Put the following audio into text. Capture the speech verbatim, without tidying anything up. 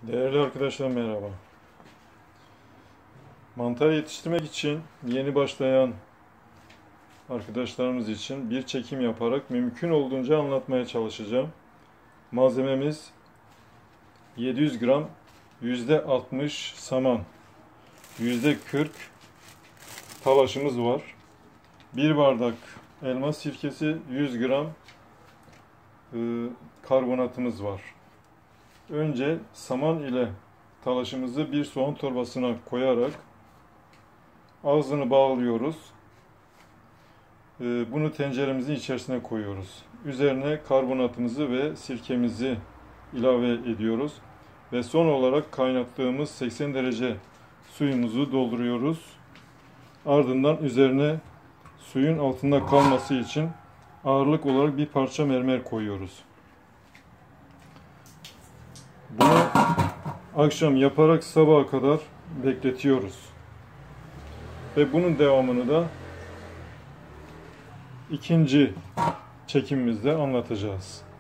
Değerli arkadaşlar merhaba. Mantar yetiştirmek için yeni başlayan arkadaşlarımız için bir çekim yaparak mümkün olduğunca anlatmaya çalışacağım. Malzememiz yedi yüz gram yüzde altmış saman, yüzde kırk talaşımız var. bir bardak elma sirkesi, yüz gram e, karbonatımız var. Önce saman ile talaşımızı bir soğan torbasına koyarak ağzını bağlıyoruz. Bunu tenceremizin içerisine koyuyoruz. Üzerine karbonatımızı ve sirkemizi ilave ediyoruz. Ve son olarak kaynattığımız seksen derece suyumuzu dolduruyoruz. Ardından üzerine suyun altında kalması için ağırlık olarak bir parça mermer koyuyoruz. Bunu akşam yaparak sabaha kadar bekletiyoruz. Ve bunun devamını da ikinci çekimimizde anlatacağız.